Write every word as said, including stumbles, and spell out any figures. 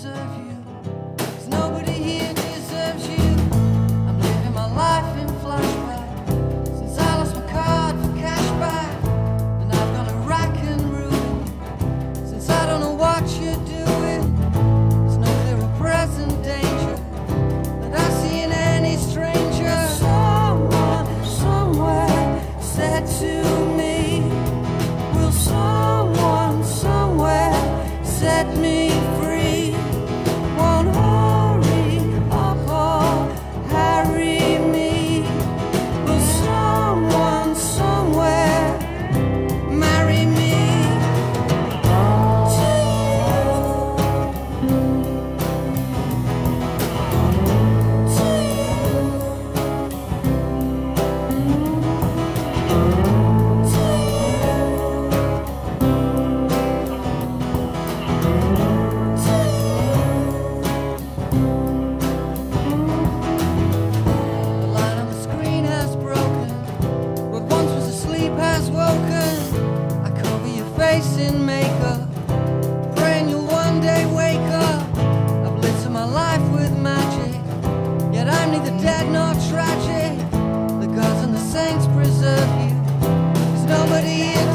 preserve you, 'cause nobody here deserves you. I'm living my life in flashback, since I lost my card for cash back, and I've gone to rack and ruin you, since I don't know what you're doing. There's no clearer present danger that I see in any stranger. Someone somewhere said to me, will someone somewhere set me free? Won't hurry up or harry me. Will someone somewhere marry me? To you, to you, to The line on the screen has broken, what once was asleep has woken. I cover your face in makeup, praying you'll one day wake up. I've lit my life with magic, yet I'm neither dead nor tragic. The gods and the saints preserve you, 'cause nobody here